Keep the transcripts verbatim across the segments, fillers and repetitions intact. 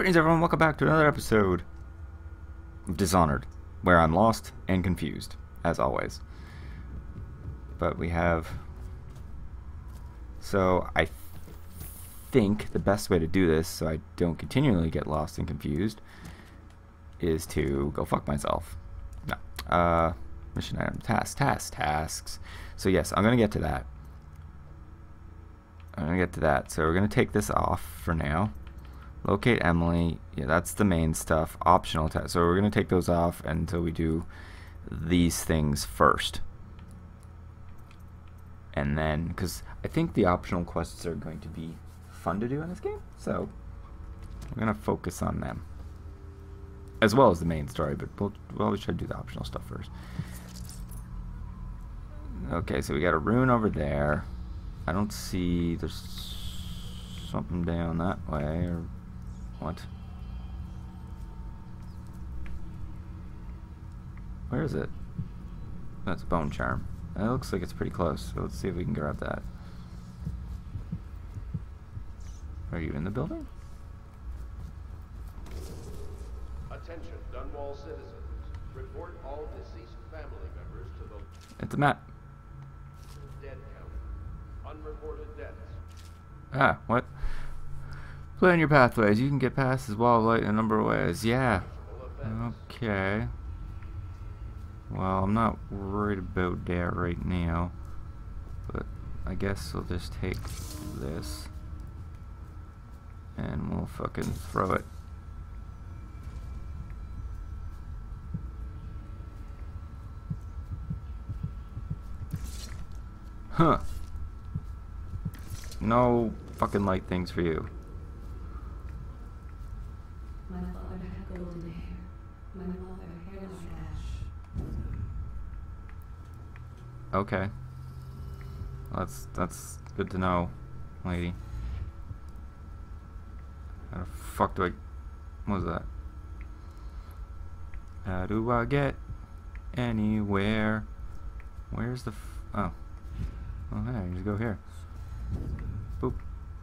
Greetings everyone, welcome back to another episode of Dishonored, where I'm lost and confused, as always. But we have... So, I think the best way to do this, so I don't continually get lost and confused, is to go fuck myself. No. Uh, mission item, tasks, tasks, tasks. So yes, I'm gonna get to that. I'm gonna get to that. So we're gonna take this off for now. Locate Emily. Yeah, that's the main stuff. Optional tasks. So we're gonna take those off until we do these things first. And then, because I think the optional quests are going to be fun to do in this game, so we're gonna focus on them as well as the main story. But we'll, we'll always try to do the optional stuff first. Okay, so we got a rune over there. I don't see. There's something down that way, or what? Where is it? That's a bone charm. It looks like it's pretty close, so let's see if we can grab that. Are you in the building? Attention, Dunwall citizens. Report all deceased family members to the It's a map. dead count. Unreported deaths. Ah, what? Plan your pathways. You can get past this wall of light in a number of ways. Yeah. Okay. Well, I'm not worried about that right now. But I guess we'll just take this. And we'll fucking throw it. Huh. No fucking light things for you. My father had golden hair. My mother hair like ash. Okay. That's that's good to know, lady. How the fuck do I... What was that? How do I get anywhere? Where's the... F oh. Oh, hey, you just go here. Boop.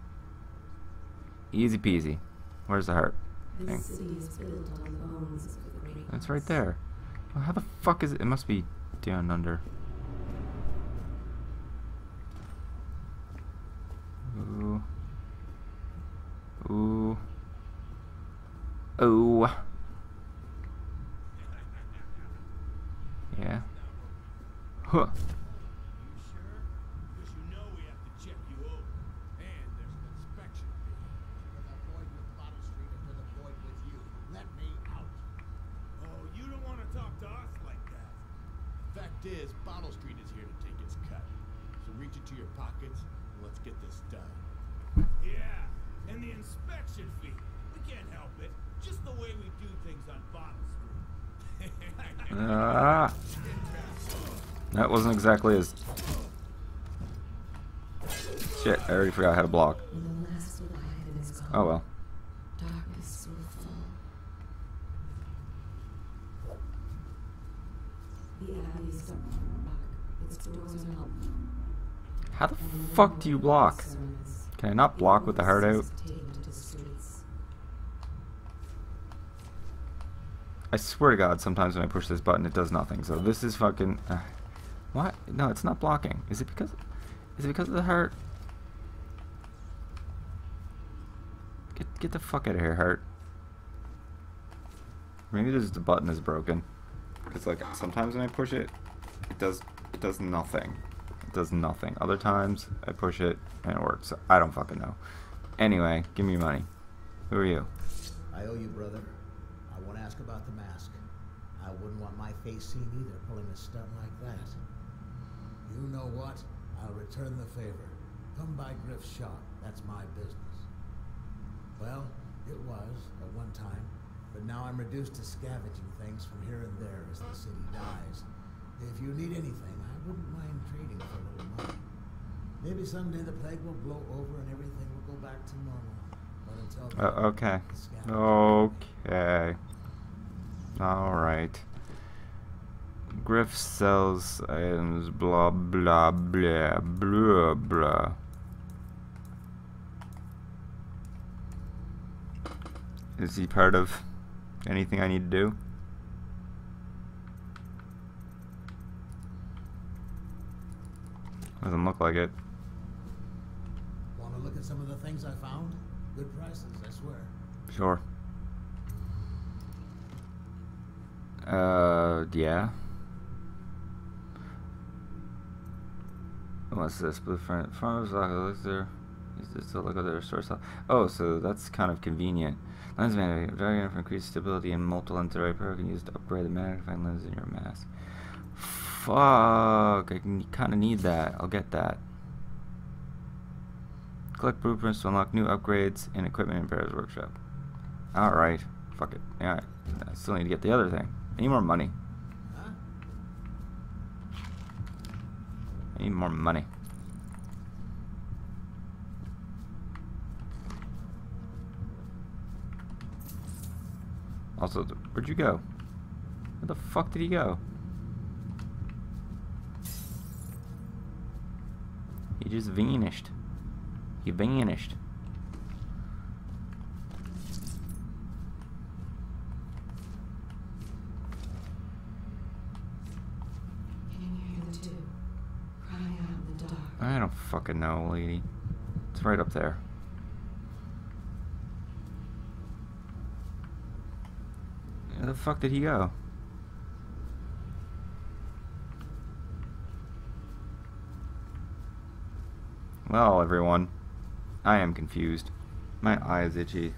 Easy peasy. Where's the heart? This city is built on the bones of the great It's right there. Well, how the fuck is it? It must be down under. Ooh. Ooh. Oh. Yeah. Huh. Is Bottle Street is here to take its cut. So reach into your pockets and let's get this done. Yeah, and the inspection fee. We can't help it. Just the way we do things on Bottle Street. Ah. That wasn't exactly as... Shit, I already forgot how to block. Oh well. darkness will fall. The abbey is dark. Its doors are locked. How the fuck do you block? Can I not block with the heart out? I swear to God, sometimes when I push this button, it does nothing. So this is fucking... Uh, what? No, it's not blocking. Is it because... Is it because of the heart? Get, get the fuck out of here, heart. Maybe just the button is broken. Because like sometimes when I push it, it does it does nothing. It does nothing. Other times I push it and it works. So I don't fucking know. Anyway, give me your money. Who are you? I owe you, brother. I want to ask about the mask. I wouldn't want my face seen either, pulling a stunt like that. You know what? I'll return the favor. Come by Griff's shop. That's my business. Well, it was at one time. But now I'm reduced to scavenging things from here and there as the city dies. If you need anything, I wouldn't mind trading for a little money. Maybe someday the plague will blow over and everything will go back to normal. But until then, Uh, okay. Okay. Alright. Griff sells items, blah blah blah blah blah. Is he part of anything I need to do? Doesn't look like it. Want to look at some of the things I found? Good prices, I swear. Sure. Uh, yeah. What's this? Blueprint. Farmers looks there. Is this to look at their source? Oh, so that's kind of convenient. Lens magnetic. Dragon for increased stability and multi-lens array power can use to upgrade the magnifying lens in your mask. Fuck, I kind of need that. I'll get that. Collect blueprints to unlock new upgrades and equipment in Bear's workshop. Alright, fuck it. Yeah, I still need to get the other thing. I need more money. Huh? I need more money. Also, where'd you go? Where the fuck did he go? He just vanished. He vanished. Can you hear the two crying out in the dark? I don't fucking know, lady. It's right up there. Where the fuck did he go? Well, everyone, I am confused. My eye is itchy.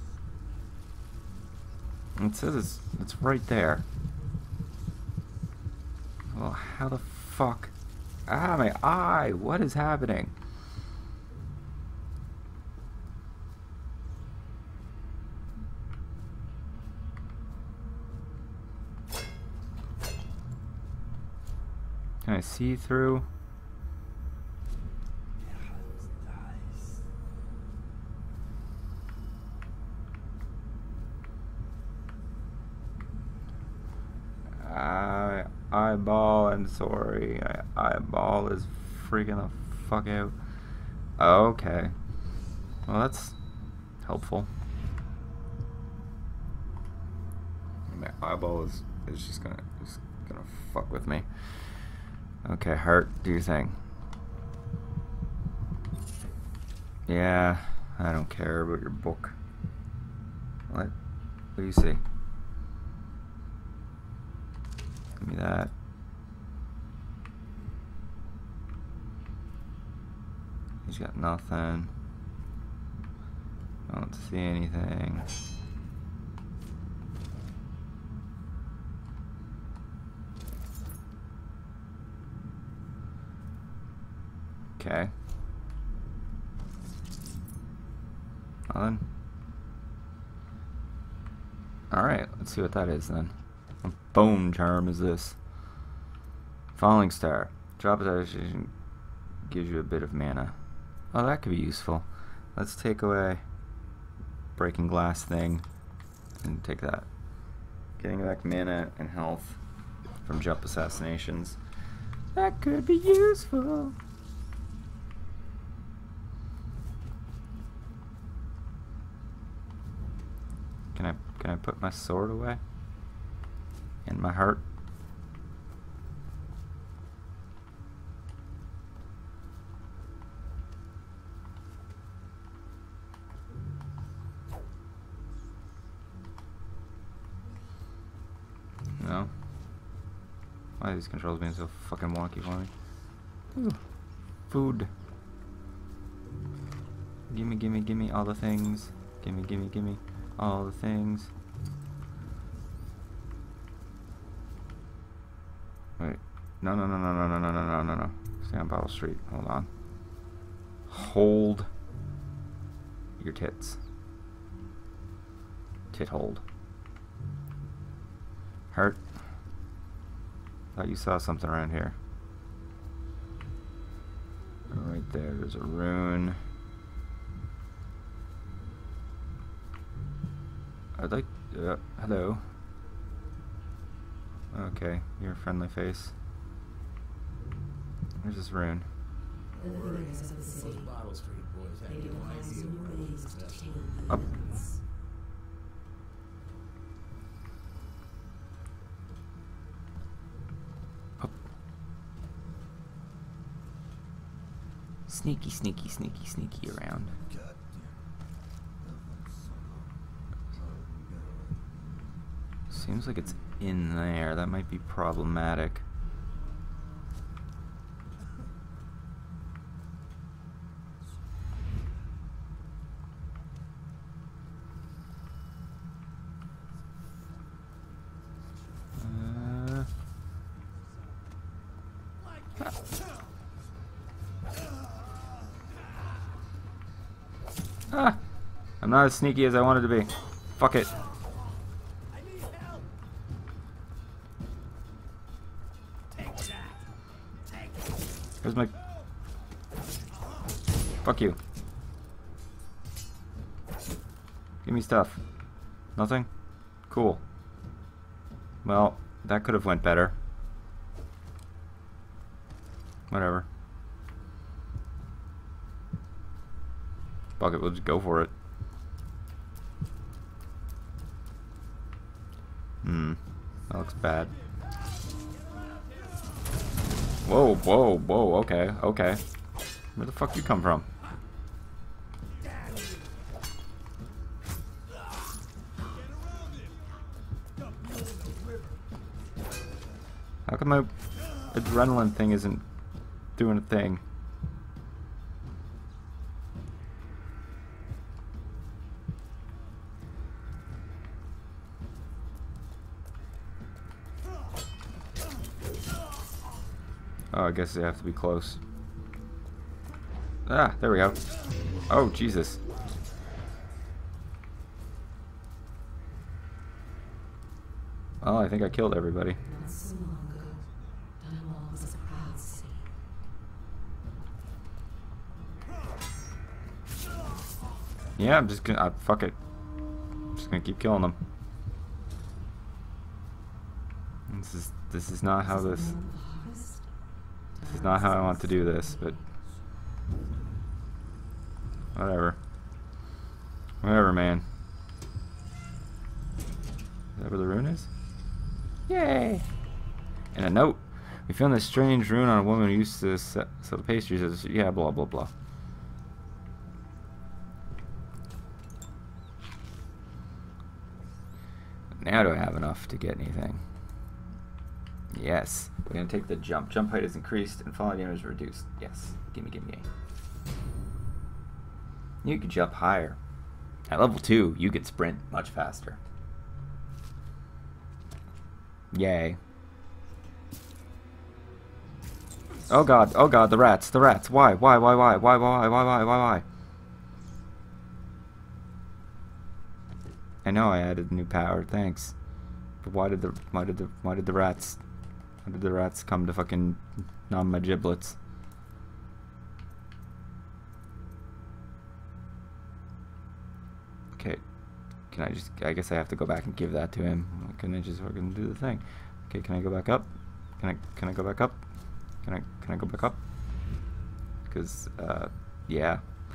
It says it's, it's right there. Well, how the fuck? Ah, my eye! What is happening? Can I see through? I eyeball and sorry, I eyeball is freaking the fuck out. Okay, well that's helpful. My eyeball is is just gonna just gonna fuck with me. Okay, heart, do your thing. Yeah, I don't care about your book. What? What do you see? Give me that. He's got nothing. I don't see anything. Okay. Well then. Alright, let's see what that is then. What bone charm is this? Falling Star. Drop it gives you a bit of mana. Oh, that could be useful. Let's take away Breaking Glass thing and take that. Getting back mana and health from jump assassinations. That could be useful. Can I can I put my sword away? And my heart? No. Why are these controls being so fucking wonky for me? Ooh. Food. Gimme, gimme, gimme all the things. Gimme, gimme, gimme all the things. Wait. No, no, no, no, no, no, no, no, no, no, no. Stay on Battle Street. Hold on. Hold your tits. Tit hold. Hurt. Thought you saw something around here. Right there, there's a rune. I'd like. Uh, hello. Okay, you're a friendly face. Where's this rune? The leaders of the city. Those Bottle Street boys They had no devise idea new where we ways to possessed tame them. the Up. elements. Sneaky, sneaky, sneaky, sneaky around. Seems like it's in there. That might be problematic. Uh, ah, I'm not as sneaky as I wanted to be. Fuck it. Where's my... Fuck you. Give me stuff. Nothing? Cool. Well, that could have went better. Whatever. Fuck it, we'll just go for it. Hmm. That looks bad. Whoa, whoa, whoa, okay, okay. Where the fuck you come from? How come my adrenaline thing isn't doing a thing? Oh, I guess they have to be close. Ah, there we go. Oh, Jesus. Oh, I think I killed everybody. Not so long ago, Dunwall was a proud city. Yeah, I'm just gonna... Uh, fuck it. I'm just gonna keep killing them. This is... This is not how this... This is not how I want to do this, but... Whatever. Whatever, man. Is that where the rune is? Yay! And a note. We found this strange rune on a woman who used to sell pastries as... Yeah, blah, blah, blah. Now do I have enough to get anything? Yes. We're going to take the jump. Jump height is increased and falling damage is reduced. Yes. Gimme, gimme. You can jump higher. At level two, you can sprint much faster. Yay. Oh god, oh god, the rats, the rats. Why, why, why, why, why, why, why, why, why, why? I know I added new power, thanks. But why did the, why did the, why did the rats, why did the rats come to fucking nom my giblets? Okay, can I just, I guess I have to go back and give that to him. Why couldn't I just fucking do the thing? Okay, can I go back up? Can I, can I go back up? Can I, can I go back up? Because, uh, yeah.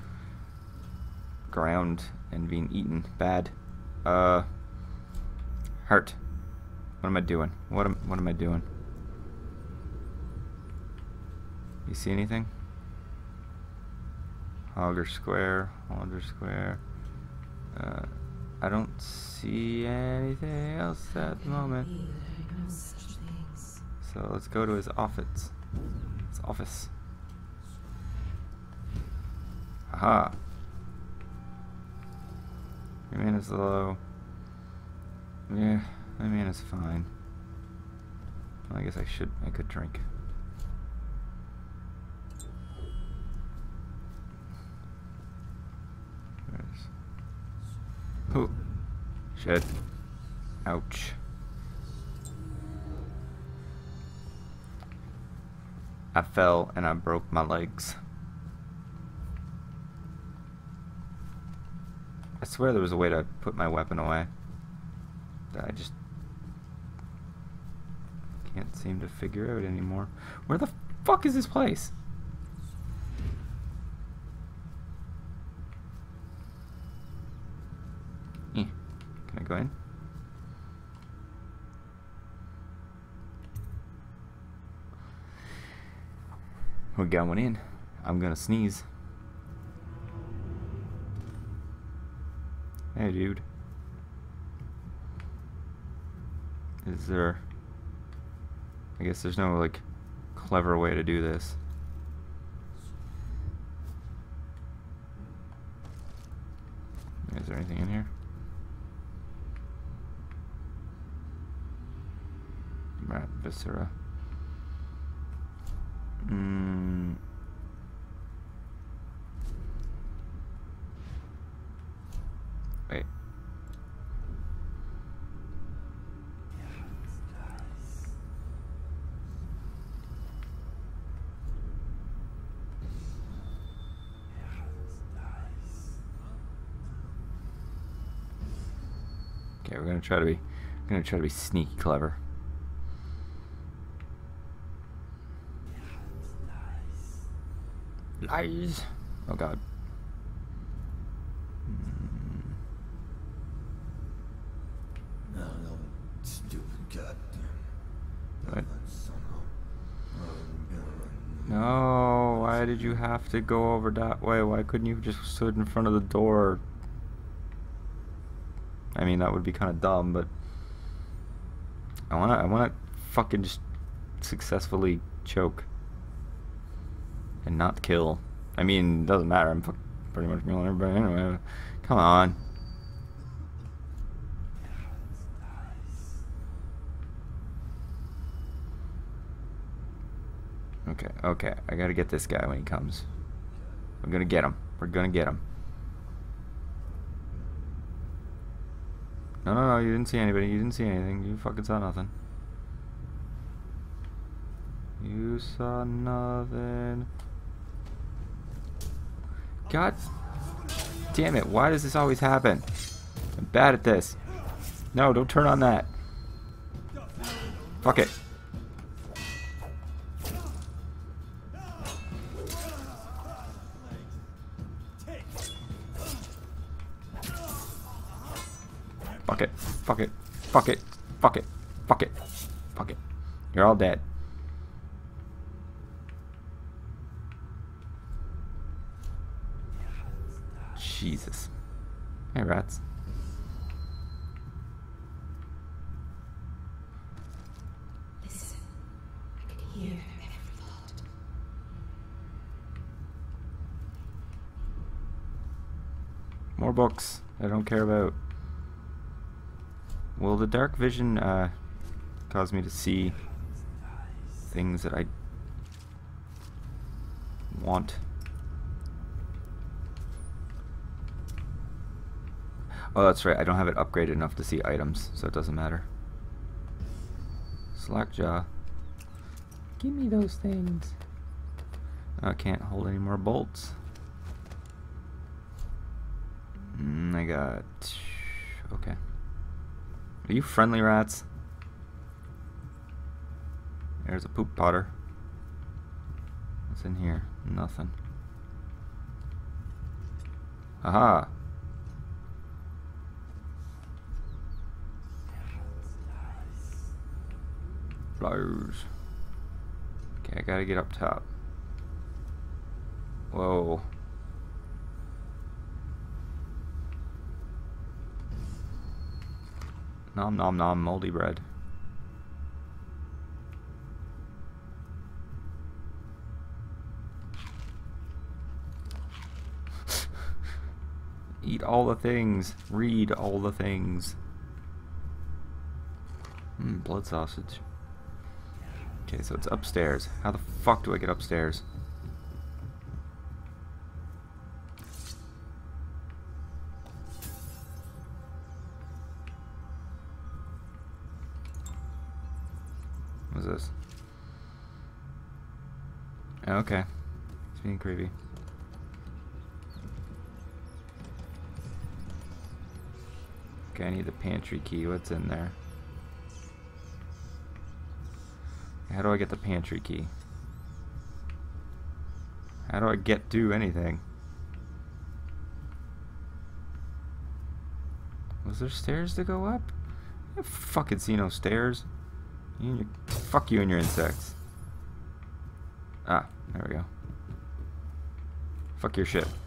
Ground and being eaten, bad. Uh, heart. What am I doing? What am, what am I doing? You see anything? Hogger Square, Hogger Square. Uh, I don't see anything else at the moment. So let's go to his office. His office. Aha. Your mana's low. Yeah, my mana's fine. Well, I guess I should. I could drink. Oh, shit. Ouch. I fell and I broke my legs. I swear there was a way to put my weapon away that I just can't seem to figure out anymore. Where the fuck is this place? Can I go in? We're going in. I'm gonna sneeze. Hey, dude. Is there... I guess there's no, like, clever way to do this. Is there anything in here? Rat viscera. Hmm. Wait. Okay, we're gonna try to be, we're gonna try to be sneaky clever. Lies. Oh God. No, no, stupid goddamn. What? No, why did you have to go over that way? Why couldn't you have just stood in front of the door? I mean, that would be kind of dumb, but I wanna, I wanna fucking just successfully choke and not kill. I mean, it doesn't matter. I'm fucking pretty much killing everybody anyway. Come on. Okay, okay. I gotta get this guy when he comes. We're gonna get him. We're gonna get him. No, no, no, you didn't see anybody. You didn't see anything. You fucking saw nothing. You saw nothing. God damn it. Why does this always happen? I'm bad at this. No, don't turn on that. Fuck it. Fuck it. Fuck it. Fuck it. Fuck it. Fuck it. Fuck it. You're all dead. Jesus. Hey, rats. Listen, I can hear every thought. More books I don't care about. Will the dark vision uh, cause me to see things that I want? Oh, that's right. I don't have it upgraded enough to see items, so it doesn't matter. Slackjaw. Give me those things. I can't hold any more bolts. Mm, I got... Okay. Are you friendly, rats? There's a poop potter. What's in here? Nothing. Aha! Flowers. Okay, I gotta get up top. Whoa. Nom nom nom, moldy bread. Eat all the things. Read all the things. Mmm, blood sausage. Okay, so it's upstairs. How the fuck do I get upstairs? What's this? Okay. It's being creepy. Okay, I need the pantry key. What's in there? How do I get the pantry key? How do I get to anything? Was there stairs to go up? I fucking see no stairs. You and your, fuck you and your insects. Ah, there we go. Fuck your shit.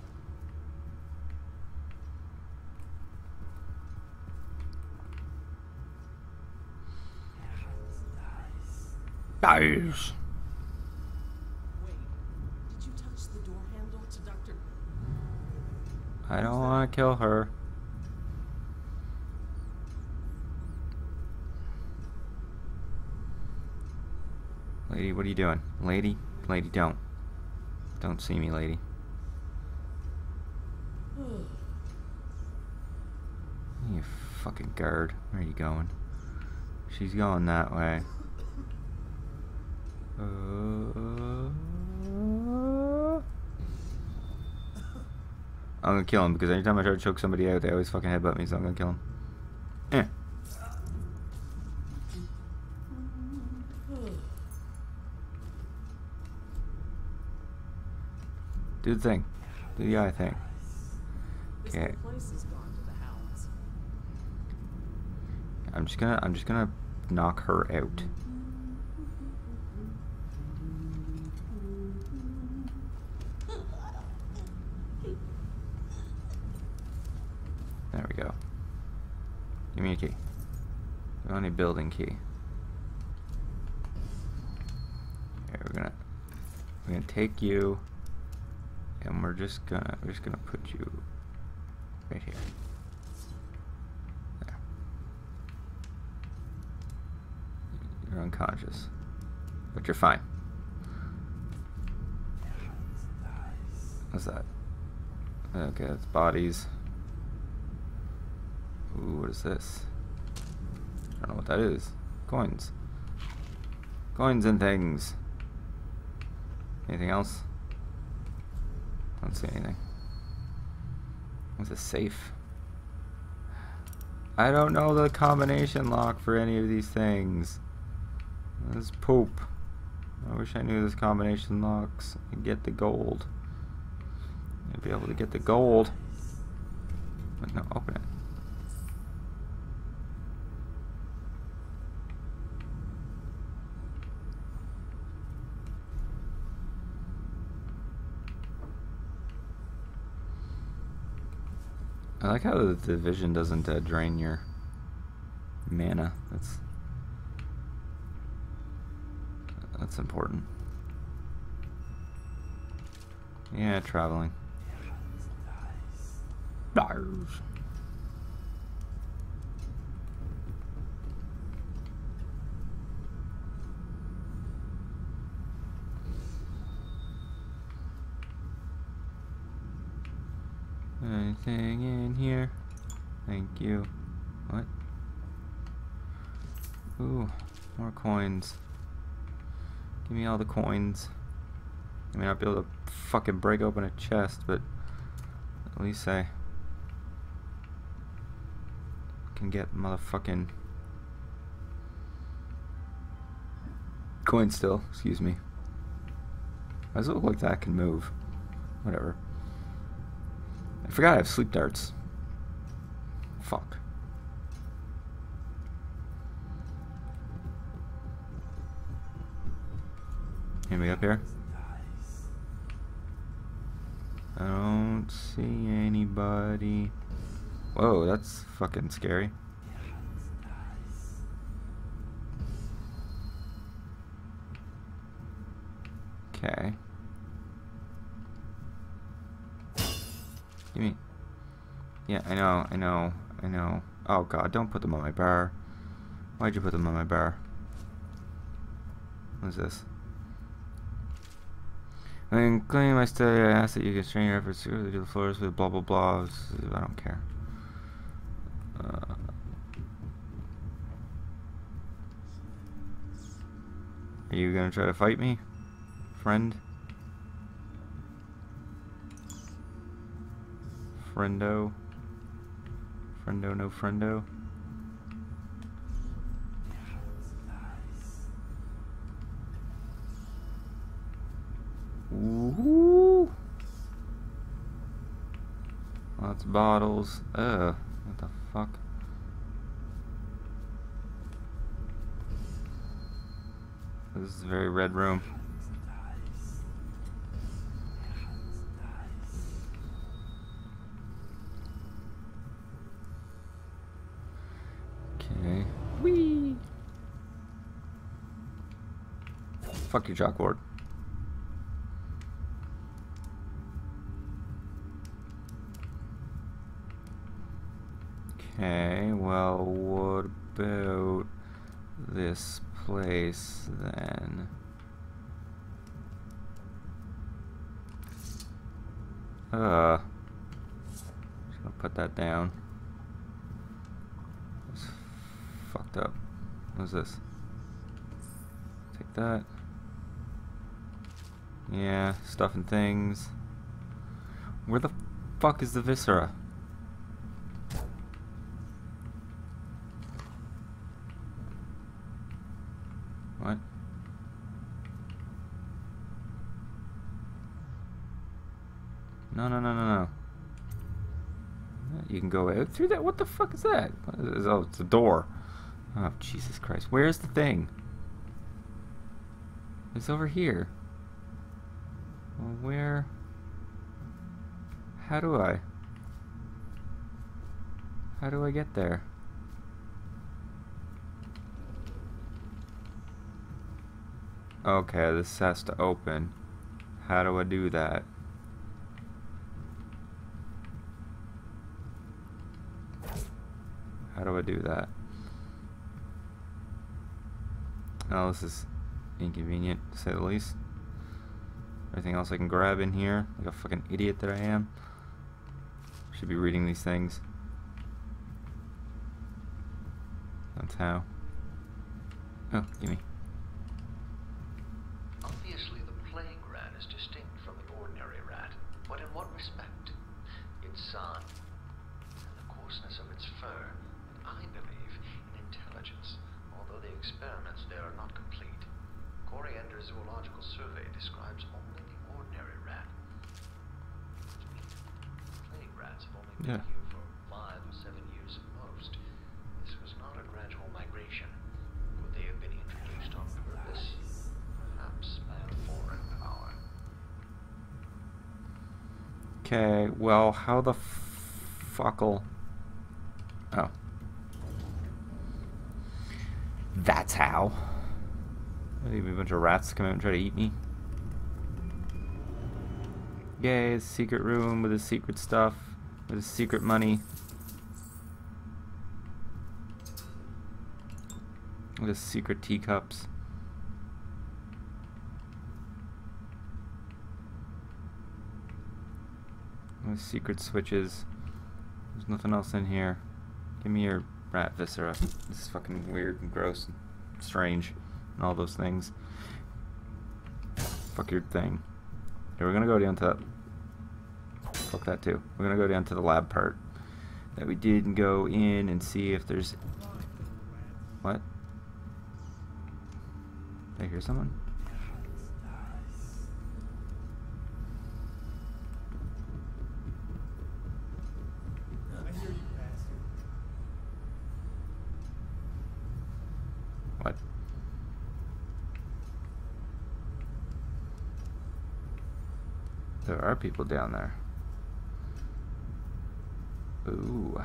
Nice. Wait, did you touch the door handle to Doctor I don't want to kill her. Lady, what are you doing? Lady? Lady, don't. Don't see me, lady. You fucking guard. Where are you going? She's going that way. Uh, I'm gonna kill him because anytime I try to choke somebody out, they always fucking headbutt me, so I'm gonna kill him. Eh. Do the thing. Do the eye thing. Okay. I'm just gonna I'm just gonna knock her out. There we go. Give me a key. I want a building key. Okay, we're gonna we're gonna take you. And we're just gonna we're just gonna put you right here. There. You're unconscious. But you're fine. What's that? Okay, that's bodies. Ooh, what is this? I don't know what that is. Coins. Coins and things. Anything else? I don't see anything. What's a safe? I don't know the combination lock for any of these things. This is poop. I wish I knew this combination locks and get the gold. I'd be able to get the gold. But no, open it. I like how the division doesn't uh, drain your mana. That's that's important. Yeah, traveling. Nice. Anything in here? Thank you. What? Ooh, more coins. Give me all the coins. I may not be able to fucking break open a chest, but at least I can get motherfucking coins still. Excuse me. Why does it look like that can move? Whatever. I forgot I have sleep darts. Fuck. Anybody up here? I don't see anybody. Whoa, that's fucking scary. Okay. Give me. Yeah, I know, I know, I know. Oh god, don't put them on my bar. Why'd you put them on my bar? What is this? When claiming my study, I ask that you constrain your efforts to do the floors with blah blah blah. I don't care. Uh, are you gonna try to fight me, friend? Friendo? Friendo, no friendo? Ooh. Lots of bottles. Ugh. What the fuck? This is a very red room. Fuck your chalkboard. Okay, well, what about this place then? Uh, just gonna put that down. That's fucked up. What's this? Take that. Yeah, stuff and things. Where the fuck is the viscera? What? No, no, no, no, no. You can go out through that? What the fuck is that? What is, oh, it's a door. Oh, Jesus Christ. Where's the thing? It's over here. Well, where? How do I? How do I get there? Okay, this has to open. How do I do that? How do I do that? Oh, this is inconvenient, to say the least. Everything else I can grab in here, like a fucking idiot that I am. Should be reading these things. That's how. Oh, gimme. Obviously, the plague rat is distinct from the ordinary rat, but in what respect? Its sun, and the coarseness of its fur, and I believe in intelligence, although the experiments there are not complete. Coriander Zoological Survey describes only the ordinary rat. Plague rats have only been Yeah. here for five or seven years at most. This was not a gradual migration. Could they have been introduced on purpose? Perhaps by a foreign power. Okay, well, how the fuckle? Oh. That's how. Maybe a bunch of rats come out and try to eat me. Yay, a secret room with his secret stuff, with his secret money. With his secret teacups. With secret switches. There's nothing else in here. Give me your rat viscera. This is fucking weird and gross and strange and all those things. Fuck your thing. Okay, we're gonna go down to that. Fuck that too. We're gonna go down to the lab part that we didn't go in and see if there's. What? Did I hear someone? I hear you, bastard. What? There are people down there. Ooh.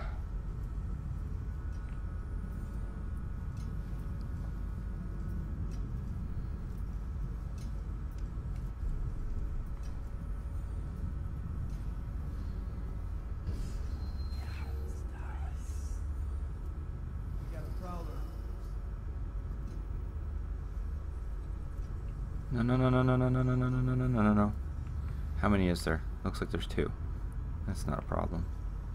We got a prowler. No, no, no, no, no, no, no, no, no, no, no, no, no, no. How many is there? Looks like there's two. That's not a problem.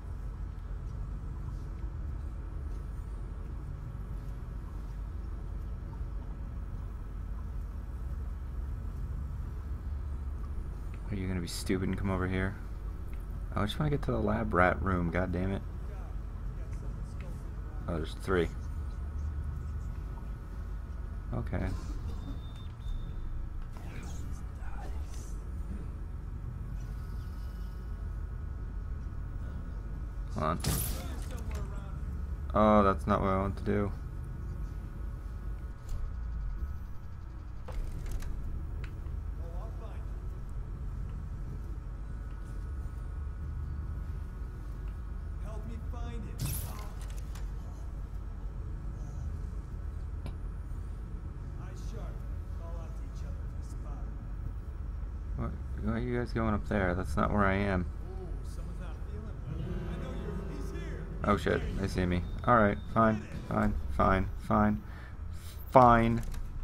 Are you gonna be stupid and come over here? I just want to get to the lab rat room, god damn it. Oh, there's three. Okay. Hold on. Oh, that's not what I want to do. Oh, I'll find you. Help me find it. Eyes sharp. Call out to each other. are you guys going up there? That's not where I am. Someone's not feeling well. I know you're. He's here. Oh shit, they see me. Alright, fine, fine, fine, fine, fine.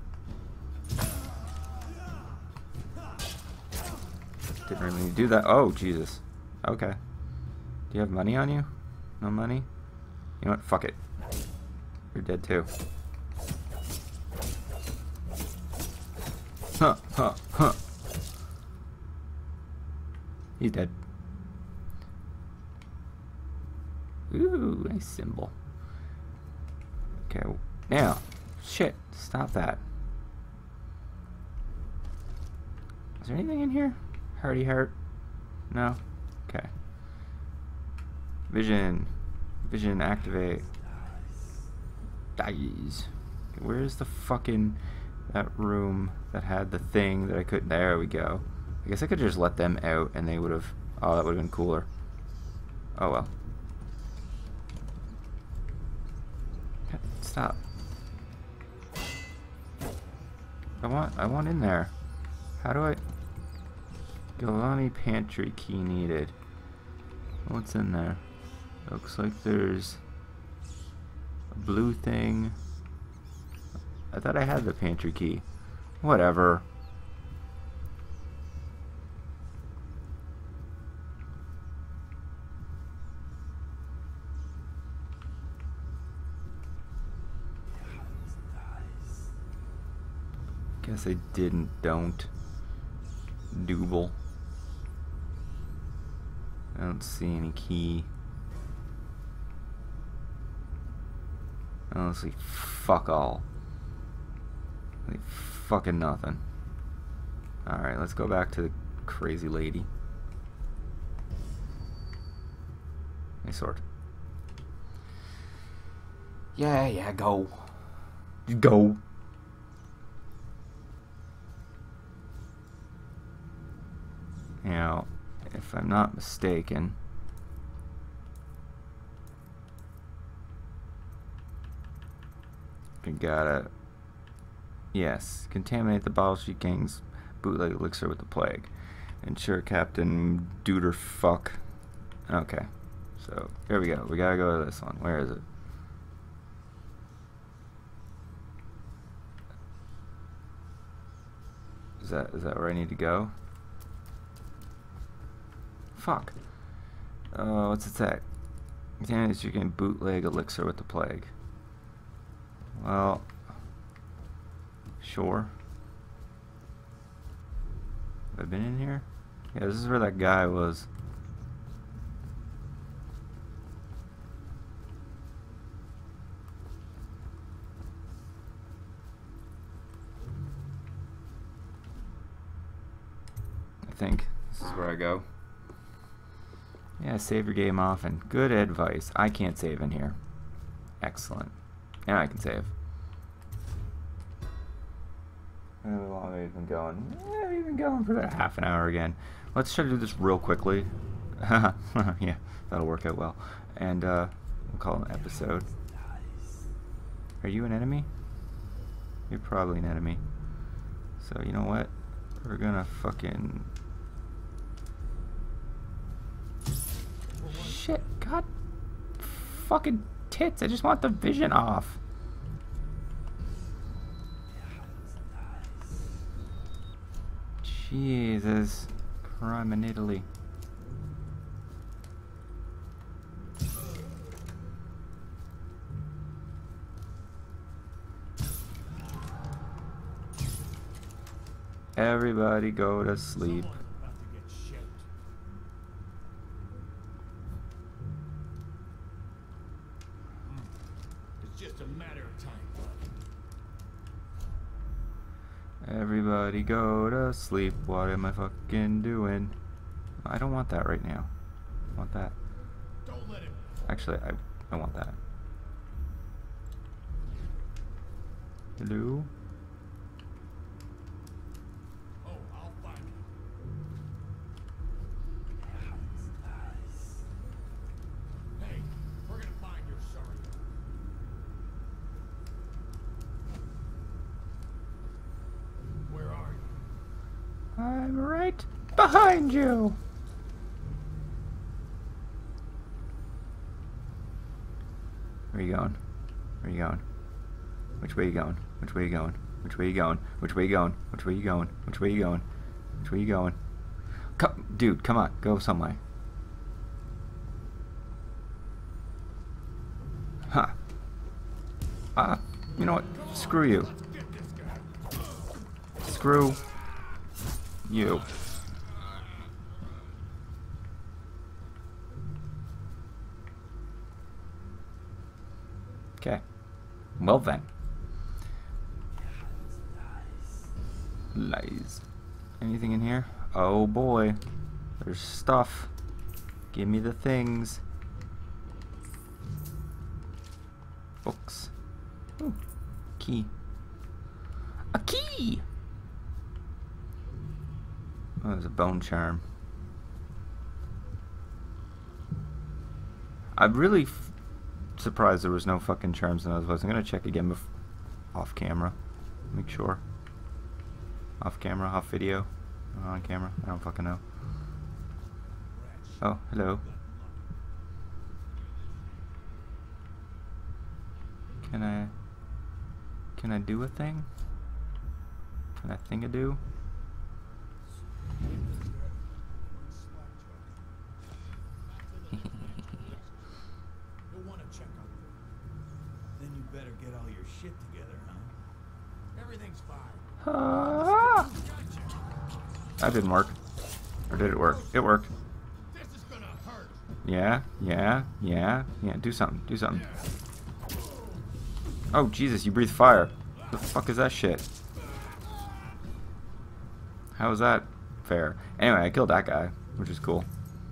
Didn't really need to do that. Oh, Jesus. Okay. Do you have money on you? No money? You know what? Fuck it. You're dead too. Huh, huh, huh. He's dead. Ooh, nice symbol. Okay, now, shit, stop that. Is there anything in here? Hardy heart? No? Okay. Vision. Vision activate. Dies. Okay, where's the fucking that room that had the thing that I couldn't? There we go. I guess I could just let them out and they would have. Oh, that would have been cooler. Oh well. Stop. I want. I want in there. How do I? Galani pantry key needed. What's in there? Looks like there's a blue thing. I thought I had the pantry key. Whatever. Guess I didn't. Don't. Double. I don't see any key. Honestly, fuck all. Like, fucking nothing. Alright, let's go back to the crazy lady. A sword. Yeah, yeah, go. Go. Now, if I'm not mistaken, we gotta, yes, contaminate the Bottle Street Gang's bootleg elixir with the plague. Ensure Captain Duder fuck. Okay, so here we go. We gotta go to this one. Where is it? Is that is that where I need to go? Fuck. Uh, what's it say? Contaminate you can bootleg elixir with the plague. Well, sure. Have I been in here? Yeah, this is where that guy was. I think this is where I go. Yeah, save your game often. Good advice. I can't save in here. Excellent. Now I can save. How long have we been going? Yeah, we've been going for half an hour again. Let's try to do this real quickly. Yeah, that'll work out well. And uh, we'll call it an episode. Are you an enemy? You're probably an enemy. So you know what? We're gonna fucking... Shit, god fucking tits, I just want the vision off. Jesus, crime in Italy. Everybody go to sleep. Everybody go to sleep. What am I fucking doing? I don't want that right now. I want that. Don't let him. Actually, I I want that. Hello? Oh, I'll find you. Hey, we're gonna find your sorry. Where are you? I'm right Behind you! Where are you going? Where are you going? Which way are you going? Which way are you going? Which way are you going? Which way are you going? Which way are you going? Which way are you going? Which way are you going? Come, dude, come on. Go some way. Huh. Ah, you know what? Screw you. Screw you. Okay. Well then. Lies. Anything in here? Oh boy. There's stuff. Give me the things. Books. Ooh. Key. A key! Oh, there's a bone charm. I'm really f surprised there was no fucking charms in those books. I'm gonna check again bef off camera. Make sure. Off camera, off video, on camera. I don't fucking know. Oh, hello. Can I... Can I do a thing? Can I thing a do? You'll want to check on them. Then you better get all your shit together, huh? Everything's fine. Ah! That didn't work. Or did it work? It worked. This is gonna hurt. Yeah, yeah, yeah, yeah. Do something. Do something. Oh, Jesus, you breathe fire. What the fuck is that shit? How is that fair? Anyway, I killed that guy, which is cool.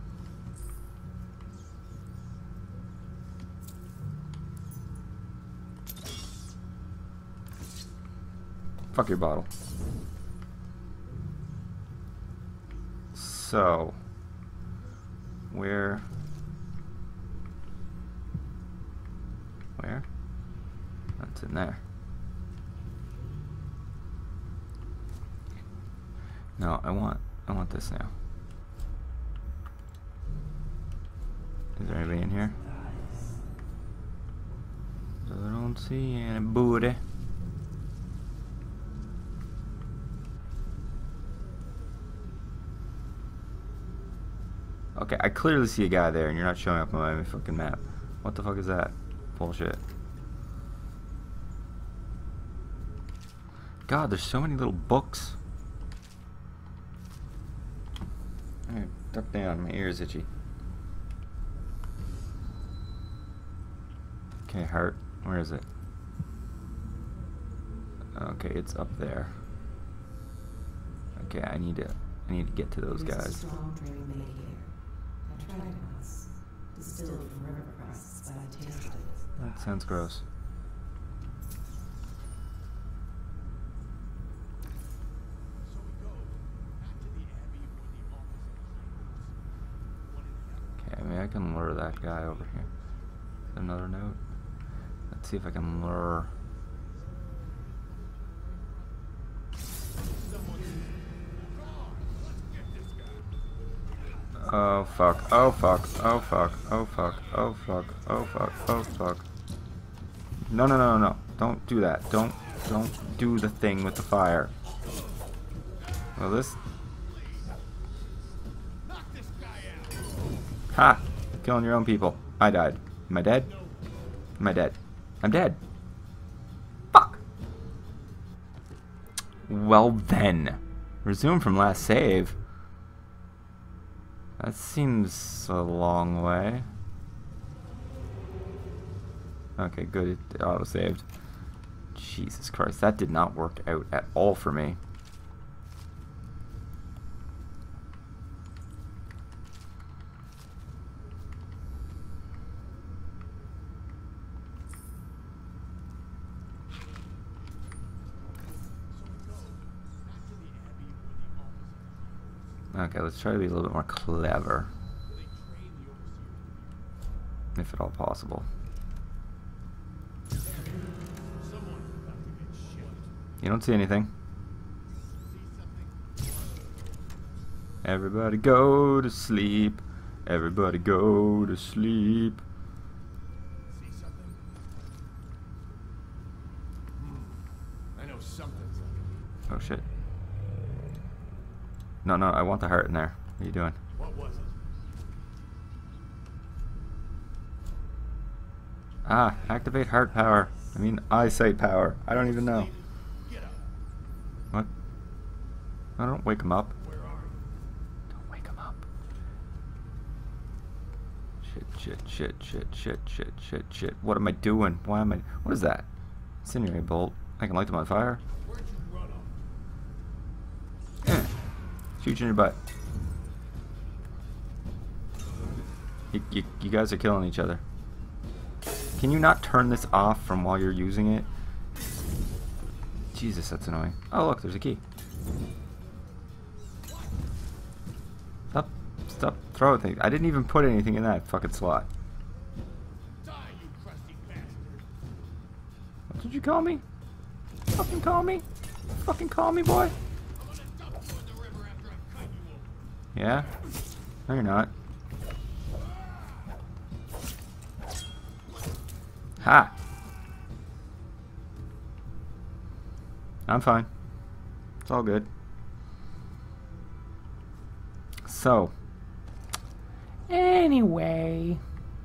Fuck your bottle. So, where, where? That's in there. No, I want, I want this now. Is there anybody in here? I don't see any booty. Okay, I clearly see a guy there, and you're not showing up on my fucking map. What the fuck is that? Bullshit. God, there's so many little books. Alright, duck down. My ear is itchy. Okay, heart. Where is it? Okay, it's up there. Okay, I need to. I need to get to those There's a guys. strong drink made here. I tried it once. Distilled from river crusts, but I tasted it. That sounds gross. So we go back to the Abbey or the office. One in the Okay, maybe I can lure that guy over here. Is there another note? Let's see if I can lure. Oh fuck, oh fuck, oh fuck, oh fuck, oh fuck, oh fuck, oh fuck. No, no, no, no, don't do that. Don't, don't do the thing with the fire. Well, this... Ha! Killing your own people. I died. Am I dead? Am I dead? I'm dead. Fuck! Well then. Resume from last save. That seems a long way. Okay, good. It auto-saved. Jesus Christ, that did not work out at all for me. Okay, let's try to be a little bit more clever. If at all possible. You don't see anything. Everybody go to sleep. Everybody go to sleep. See something? Hmm. I know something's up. Oh shit. No, no, I want the heart in there. What are you doing? What was it? Ah, activate heart power. I mean, eyesight power. I don't even know. Get up. What? I don't wake him up. Where are you? Don't wake him up. Shit, shit, shit, shit, shit, shit, shit, shit. What am I doing? Why am I... What is that? Incendiary bolt. I can light them on fire. Where'd you run off? Eh. Shoot you in your butt. You, you, you guys are killing each other. Can you not turn this off from while you're using it? Jesus, that's annoying. Oh, look, there's a key. Stop. Stop throwing things. I didn't even put anything in that fucking slot. Die, you crusty bastard! What did you call me? Fucking call me? Fucking call me, boy? I'm gonna dump you in the river after I cut you open. Yeah? No, you're not. Ha! I'm fine. It's all good. So. Anyway.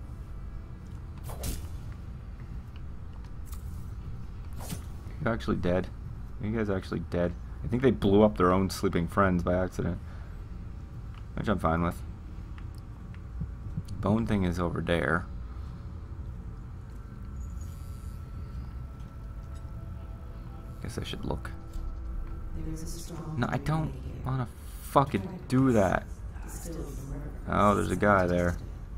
You're actually dead. You guys are actually dead. I think they blew up their own sleeping friends by accident. Which I'm fine with. Bone thing is over there. Guess I should look. There is a strong No, I don't here. want to fucking do that. Still the river. Oh, there's a guy there.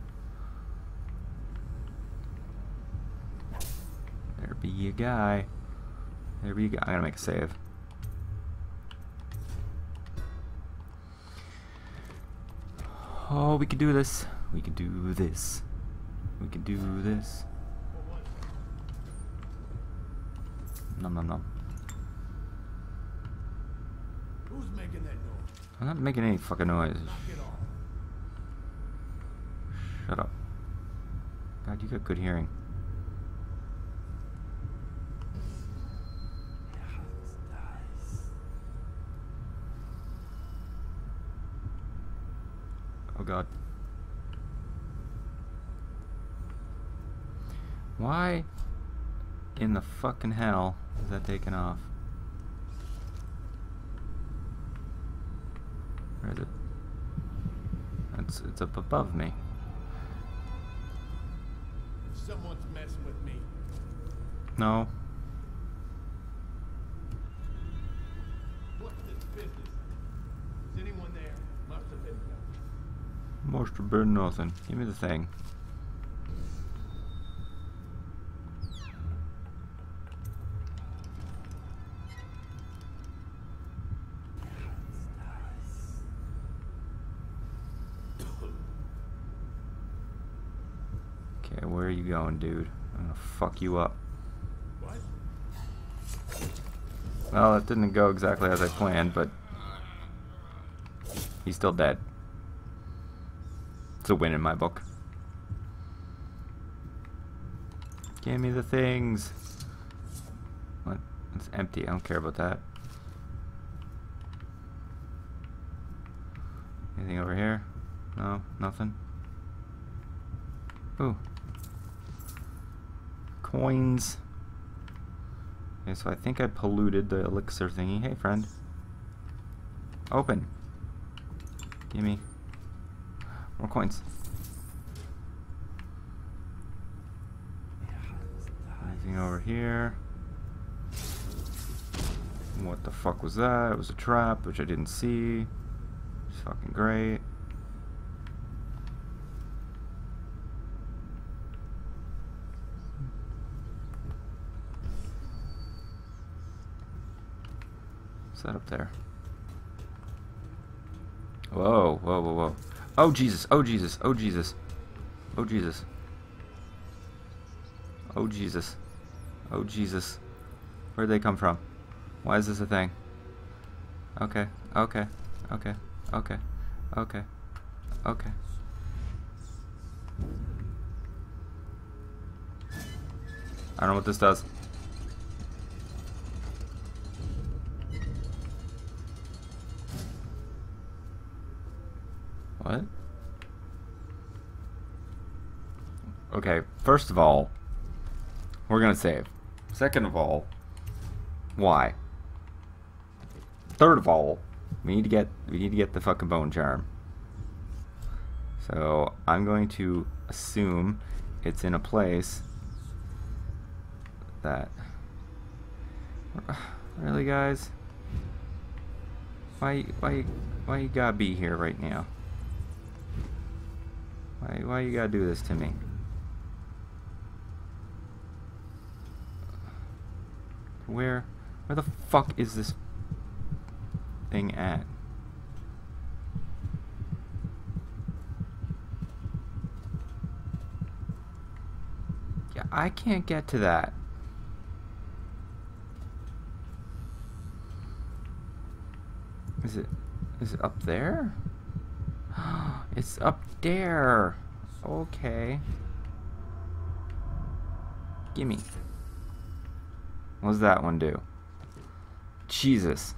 There be a guy. There be a guy. I gotta make a save. Oh, we can do this. We can do this. We can do this. Nom nom nom. Who's making that noise? I'm not making any fucking noise. Knock it off. Shut up. God, you got good hearing. Oh God. Why in the fucking hell is that taken off? Where is it? It's, it's up above me. Someone's messing with me. No. What's this business? Is anyone there? Must have been nothing. Must have been nothing. Give me the thing. Okay, where are you going, dude? I'm gonna fuck you up. What? Well, it didn't go exactly as I planned, but he's still dead. It's a win in my book. Give me the things. What? It's empty. I don't care about that. Anything over here? No, nothing. Ooh. Coins. Okay, so I think I polluted the elixir thingy. Hey, friend. Open. Gimme. More coins. Anything over here? What the fuck was that? It was a trap, which I didn't see. It's fucking great. What's that up there? Whoa, whoa, whoa, whoa. Oh, Jesus. Oh, Jesus. Oh, Jesus. Oh, Jesus. Oh, Jesus. Oh, Jesus. Where'd they come from? Why is this a thing? Okay. Okay. Okay. Okay. Okay. Okay. I don't know what this does. What? Okay, first of all, we're gonna save. Second of all, why? Third of all, we need to get we need to get the fucking bone charm. So I'm going to assume it's in a place that really, guys, why why why you gotta be here right now? Why why you gotta do this to me? Where where the fuck is this thing at? Yeah, I can't get to that. Is it is it up there? It's up there. Okay. Gimme. What does that one do? Jesus.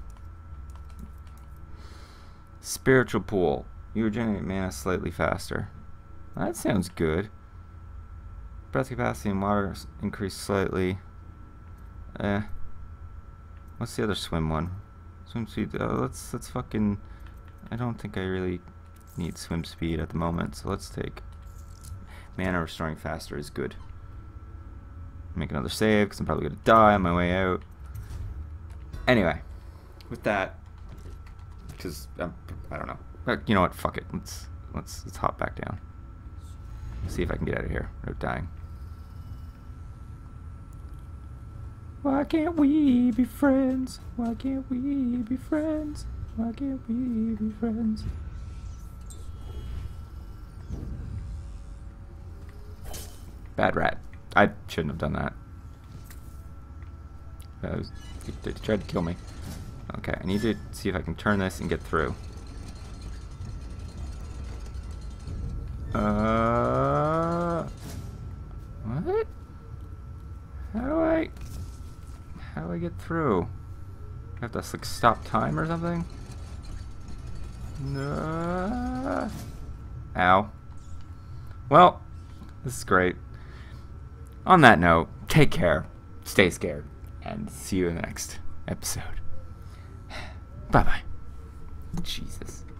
Spiritual pool. You regenerate mana slightly faster. That sounds good. Breath capacity and water increase slightly. Eh. What's the other swim one? Swim speed. Uh, let's let's fucking. I don't think I really need swim speed at the moment, so let's take mana restoring faster is good. Make another save because I'm probably gonna die on my way out. Anyway, with that, because um, I don't know. But you know what? Fuck it. Let's let's let's hop back down. See if I can get out of here without dying. Why can't we be friends? Why can't we be friends? Why can't we be friends? Bad rat. I shouldn't have done that. That was, he, he tried to kill me. Okay, I need to see if I can turn this and get through. Uh, what? How do I? How do I get through? I have to like stop time or something? No. Ow. Well, this is great. On that note, take care, stay scared, and see you in the next episode. Bye bye. Jesus.